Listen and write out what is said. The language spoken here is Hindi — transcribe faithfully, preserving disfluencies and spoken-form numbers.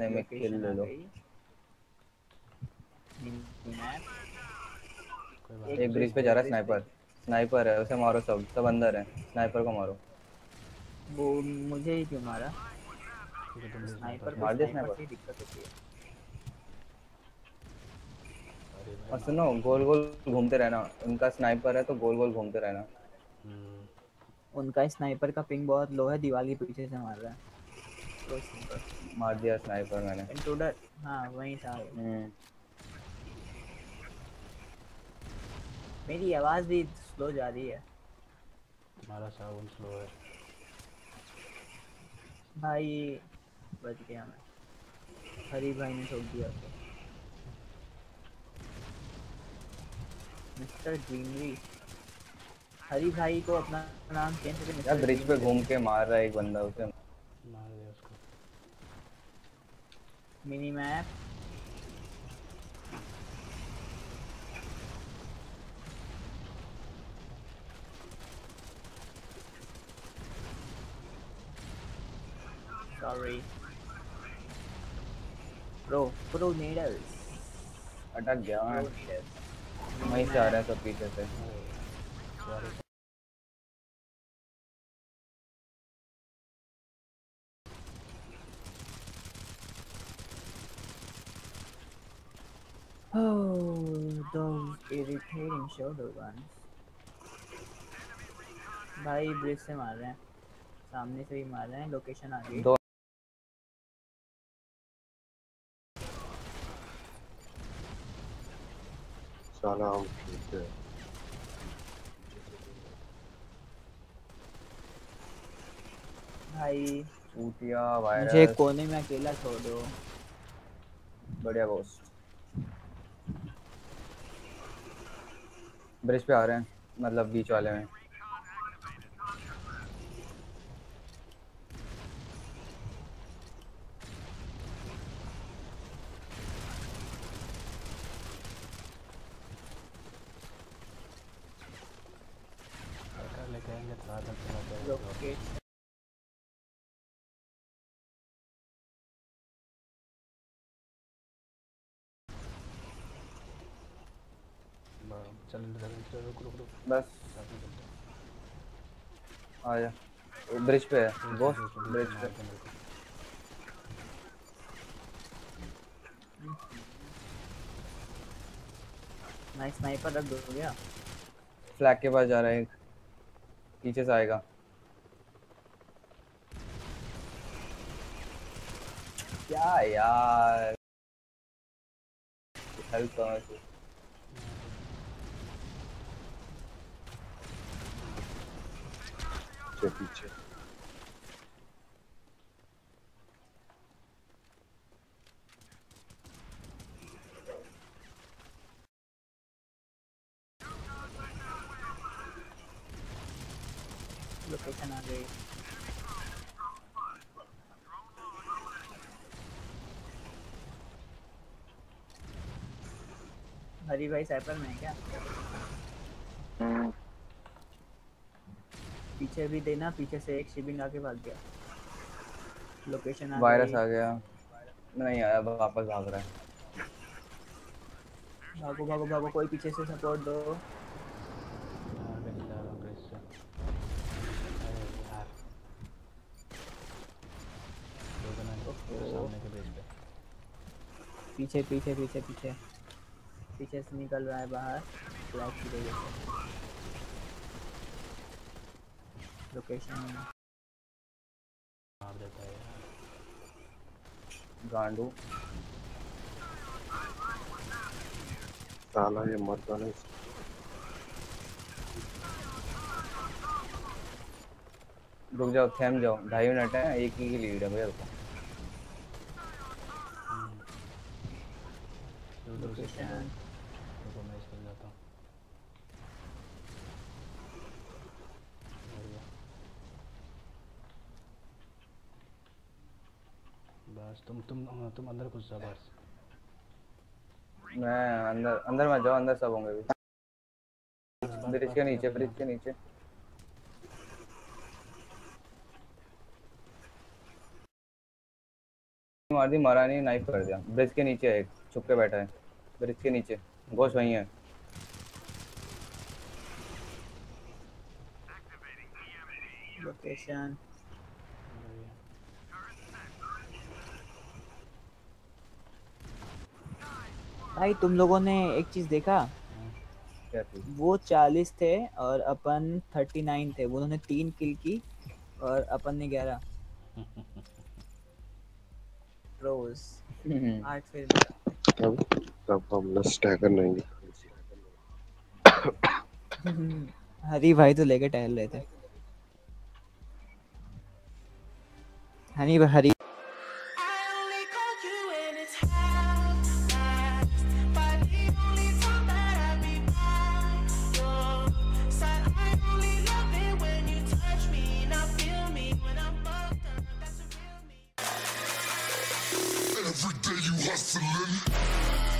टाइम में किल लोकेशन ले आ लो। गई। मैप एक ब्रिज पे जा रहा है स्नाइपर, स्नाइपर है, उसे मारो। सब सब अंदर है, स्नाइपर को मारो। वो मुझे ही क्यों मारा? स्नाइपर स्नाइपर को मार दिया स्नाइपर स्नाइपर। से ही दिक्कत होती है। अरे भाई और मार सुनो, गोल गोल घूमते रहना, उनका स्नाइपर है तो गोल गोल घूमते रहना। उनका स्नाइपर का पिंग बहुत लो है, दीवार के पीछे से मार रहा है। तो मार दिया स्नाइपर मैंने। इंट्रूडर, हाँ वहीं था वो। हम्म मेरी आवाज भी स्लो जा रही है तुम्हारा साउंड स्लो है भाई। बच गया मैं, हरी भाई ने ठोक दिया उसको। मिस्टर ग्रीनरी, हरी भाई को अपना नाम चेंज करके यार मिस्टर ब्रिज पे ग्रीनरी घूम रखना के चाहिए। मार रहा है एक बंदा, उसे। मार दिया उसको mini map, sorry pro pro needles, अटक गया मैं। Pro needles. वहीं से आ रहे हैं सब पीछे से। Sorry Oh, those irritating shoulder ones. भाई ब्रिज से मार रहे हैं, सामने से ही मार रहे हैं। लोकेशन आ गई। दो साला हम ठीक है। भाई चूतिया मुझे वायरस। कोने में अकेला छोड़ दो। बढ़िया गोस्ट। ब्रिज पे आ रहे हैं, मतलब बीच वाले में। लेके आएंगे तो आधा चला जाएगा। लोकेशन चल चल रुक रुक रुक बस साथ में चलते आ जा। ब्रिज पे है गोस्ट, ब्रिज पे। मार के मेरे को नाइस, स्नाइपर रख दो गया। फ्लैग के पास जा रहा है एक, पीछे से आएगा। क्या यार, हेल्प करना चाहिए। पीछे पीछे लोकेशन आ गई। हरी भाई साइपर में है क्या? पीछे भी देना, पीछे से एक शिबिंग आके भाग गया। लोकेशन आ वायरस गई। आ गया, नहीं आया, वापस भाग रहा है। भागो भागो भागो, कोई पीछे से सपोर्ट दो। आगे चला रहा हूँ ब्रिज से। अरे यार दो जना ओहो। सामने के ब्रिज पे। पीछे पीछे पीछे पीछे पीछे से निकल रहा है बाहर, फ्लैश की वजह से। लोकेशन मार देता है यार। गांडू। साला ये मरता नहीं। रुक जाओ, थम जाओ, ढाई मिनट है, एक ही की लीड है भैया। रुको। दो दो सेकंड लोकेशन रुको, मैं इस पर जाता हूँ। बढ़िया, बस तुम तुम हाँ, तुम अंदर घुस जाओ बस। मैं अंदर, अंदर मत जाओ, अंदर सब होंगे। बस ब्रिज बस के तेरा नीचे, भाई ब्रिज यहाँ के पे नीचे। मार दी, मरा नहीं, नाइफ कर दिया। ब्रिज के नीचे है एक, छुप के बैठा है ब्रिज के नीचे। घोष वहीं है। लोकेशन भाई तुम लोगों ने एक चीज देखा, क्या थी? वो चालीस थे और अपन थर्टी नाइन थे। उन्होंने तीन किल की और अपन ने ग्यारह। प्रोज आठ फिर मेरा। तब तब हम लोग स्टैगर नहीं हरी भाई तो लेके टहल रहे थे। हनी हरी Every day you hustling.